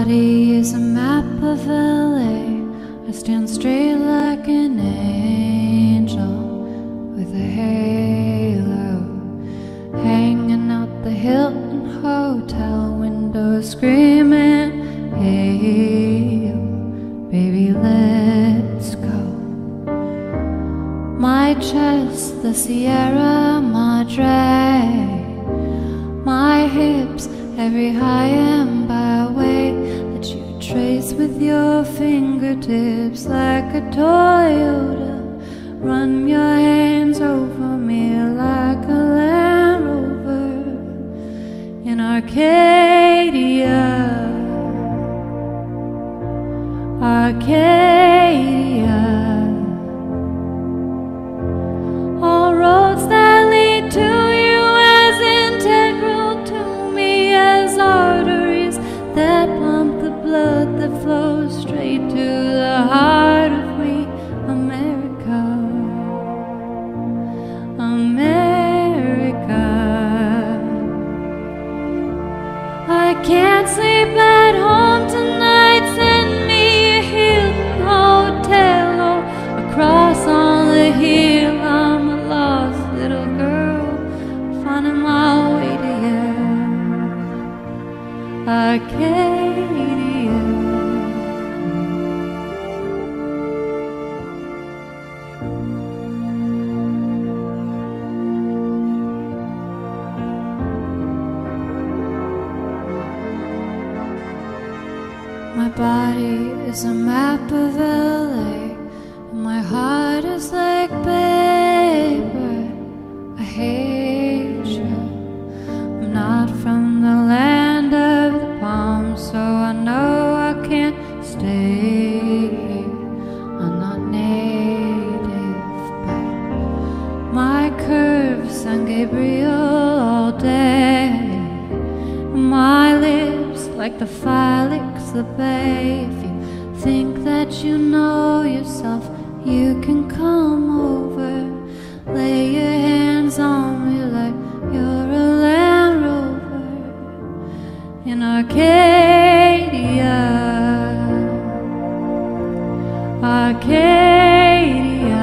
body is a map of LA. I stand straight like an angel with a halo, hanging out the Hilton Hotel window, screaming, hey, baby, let's go. My chest, the Sierra Madre, my hips, every high and byway that you trace with your fingertips like a Toyota. Run your hands over me like a Land Rover in Arcadia. Arcadia. All roads that lead to you as integral to me as arteries that pump the blood that flows straight to the heart of me, America. America. I can't sleep at home tonight. Send me a Hilton hotel or across on the hill. I'm a lost little girl finding my way to you, Arcadia. My body is a map of LA, and my heart is like paper. I hate you. I'm not from the land of the palms, so I know I can't stay here. I'm not native, but my curves San Gabriel all day. My lips like the Felix the Bay. If you think that you know yourself, you can come over. Lay your hands on me like you're a Land Rover in Arcadia. Arcadia.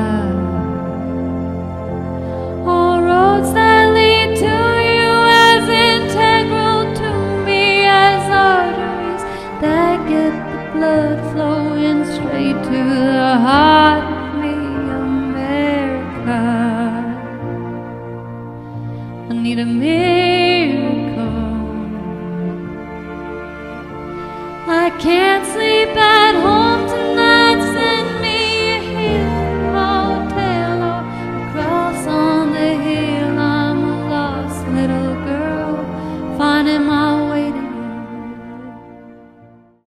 All roads that lead to you as integral to me as arteries that get the blood flowing straight to the heart of me, America. I need a miracle. I can't sleep